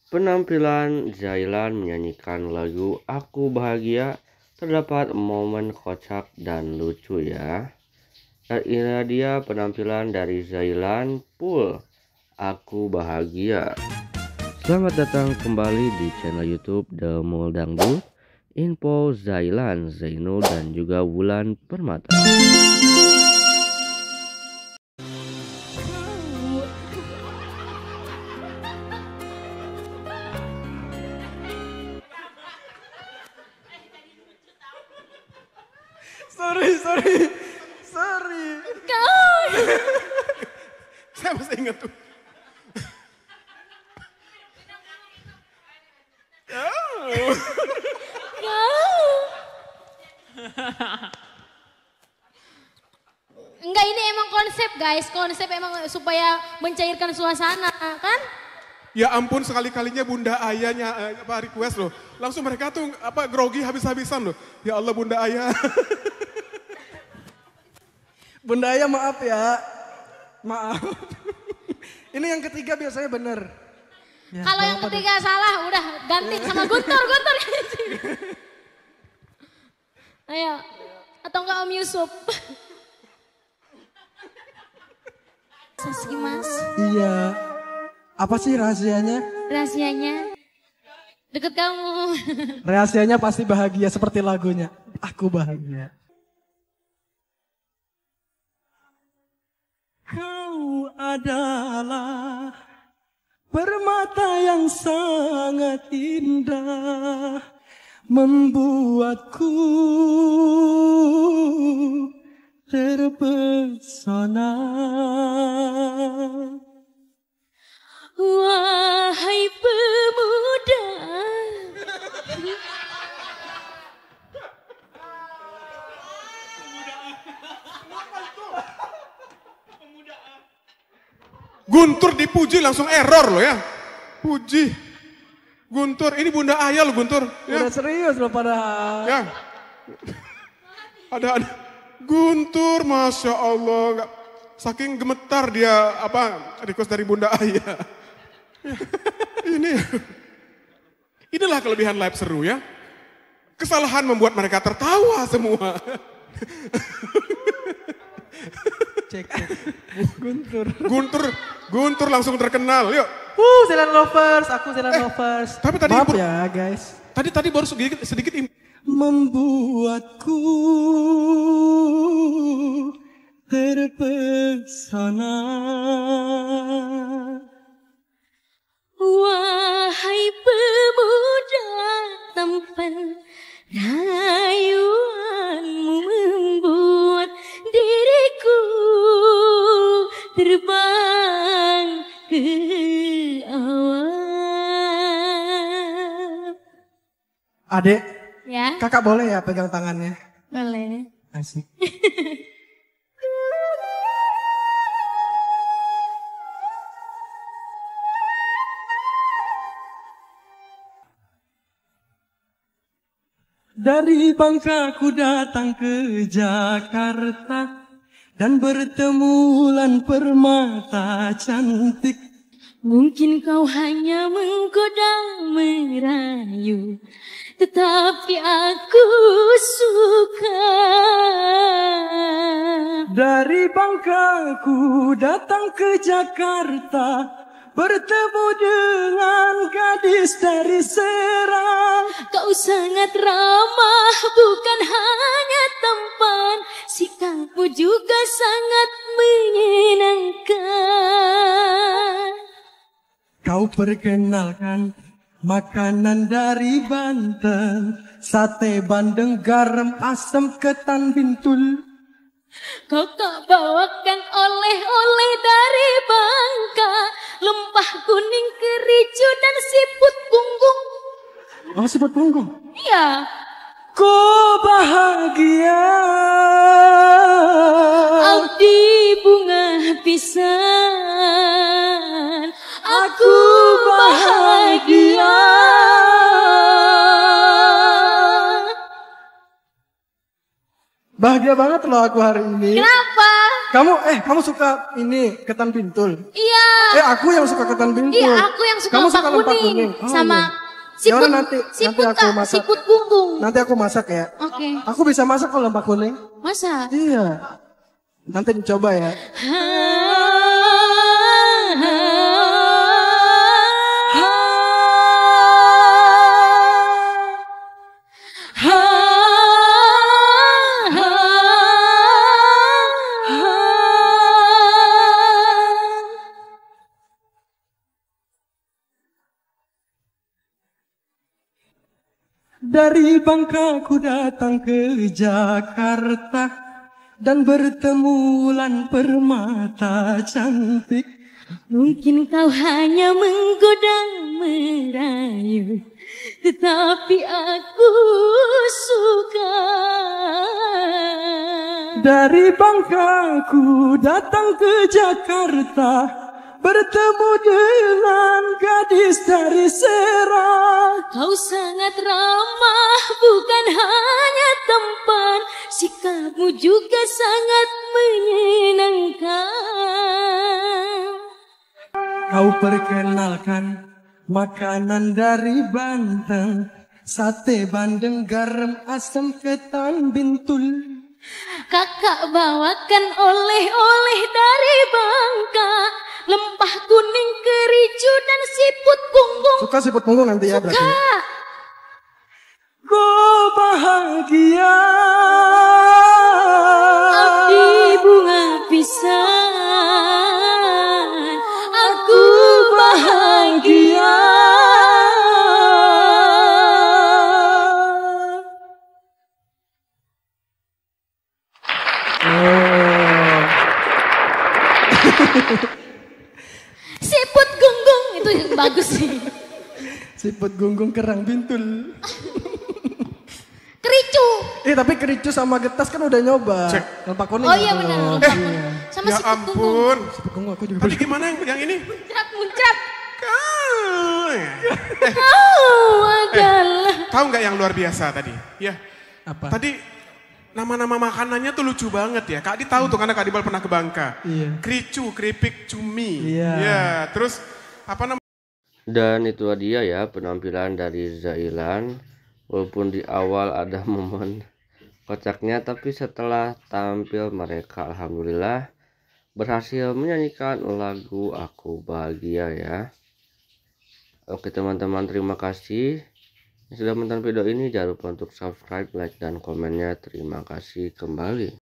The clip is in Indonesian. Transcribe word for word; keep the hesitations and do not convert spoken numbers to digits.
penampilan Zailan menyanyikan lagu Aku Bahagia terdapat momen kocak dan lucu ya. Dan ini dia penampilan dari Zailan full Aku Bahagia. Selamat datang kembali di channel YouTube The Mul Dangdut. Info Zailan, Zainul dan juga Wulan Permata. Sorry, sorry, sorry. Kau. Saya masih ingat tuh. Oh. Kau. Enggak, ini emang konsep guys, konsep emang supaya mencairkan suasana kan? Ya ampun, sekali-kalinya Bunda Ayahnya apa request loh. Langsung mereka tuh apa grogi habis-habisan loh. Ya Allah Bunda Ayah. Bunda Ayah maaf ya. Maaf. Ini yang ketiga biasanya bener. Ya, Kalau yang ketiga deh. Salah udah ganti sama Guntur, Guntur. Ayo. Atau enggak Om Yusuf. Saski Mas. Iya. Apa sih rahasianya? Rahasianya deket kamu. Rahasianya pasti bahagia seperti lagunya. Aku bahagia. Kau adalah permata yang sangat indah, membuatku terpesona. Wahai pemuda. Guntur dipuji langsung error loh ya. Puji. Guntur, ini Bunda Ayah loh Guntur. Ya. Udah serius loh pada. Ya. Ada, ada. Guntur, Masya Allah. Nggak, saking gemetar dia apa request dari Bunda Ayah. Ini. Inilah kelebihan live seru ya. Kesalahan membuat mereka tertawa semua. Cek, cek. Guntur. Guntur, Guntur langsung terkenal. Yuk. Uh, Zailan lovers, aku Zailan lovers. Tapi tadi maaf impor, ya guys. Tadi tadi baru sedikit sedikit imp- membuatku terpesona. Wahai pemuda tampan, rayuanmu membuat diriku terbang ke awan. Adek, Ya, kakak boleh ya pegang tangannya? boleh. Asik. Dari Bangka ku datang ke Jakarta dan bertemu Wulan Permata cantik. Mungkin kau hanya menggoda merayu, tetapi aku suka. Dari Bangka ku datang ke Jakarta, bertemu dengan gadis dari Serang. Kau sangat ramah, bukan hanya tampan, sikapmu juga sangat menyenangkan. Kau perkenalkan makanan dari Banten, sate bandeng garam asam ketan bintul. Kau tak bawakan oleh-oleh dari Bangka, lempah kuning kericu dan siput punggung. Oh, siput punggung. Iya. Ku bahagia. Abdi bunga pisan, aku bahagia. Bahagia banget loh aku hari ini. Kenapa? Kamu eh kamu suka ini ketan pintul? Iya. Eh aku yang suka ketan pintul. Iya, aku yang suka Kamu lempak suka lempak kuning. kuning. Oh, Sama iya. siput, Yaudah, nanti siput nanti aku Kak, masak. siput gunggung. Nanti aku masak ya. Oke. Aku bisa masak kalau lempak kuning. Masa? Iya. Nanti dicoba ya. Dari Bangka ku datang ke Jakarta dan bertemu Wulan Permata cantik. Mungkin kau hanya menggoda merayu, tetapi aku suka. Dari Bangka ku datang ke Jakarta, bertemu dengan gadis dari Serang. Kau sangat ramah, bukan hanya tampan, sikapmu juga sangat menyenangkan. Kau perkenalkan makanan dari Banten, sate bandeng, garam, asam, ketan bintul. Kakak bawakan oleh-oleh dari Bangka, lempah kuning, kericu, dan siput gunggung. Suka siput punggung nanti ya berarti. Suka. Ku bahagia. Abdi bunga pisan, aku bahagia. Oh. Siput gunggung itu yang bagus sih. Siput gunggung kerang bintul. Kericu. Eh tapi kericu sama getas kan udah nyoba. Cek. Lempak kuning. Oh iya belum. benar. Eh, lempah kuning. Sama Ya siput gunggung. ampun. Siput gunggung aku juga Tadi belum. gimana yang, yang ini? Muncrat, muncrat. Kau. Oh adalah. Tahu nggak yang luar biasa tadi? Ya. Apa? Tadi nama-nama makanannya tuh lucu banget ya. Kak Adi tahu tuh karena Kak Dibal pernah ke Bangka. Iya. Kericu, keripik, cumi. Iya. Ya, terus apa namanya? Dan itu dia ya penampilan dari Zailan. Walaupun di awal ada momen kocaknya, tapi setelah tampil mereka alhamdulillah berhasil menyanyikan lagu Aku Bahagia ya. Oke teman-teman, terima kasih yang sudah menonton video ini. Jangan lupa untuk subscribe, like, dan komennya. Terima kasih kembali.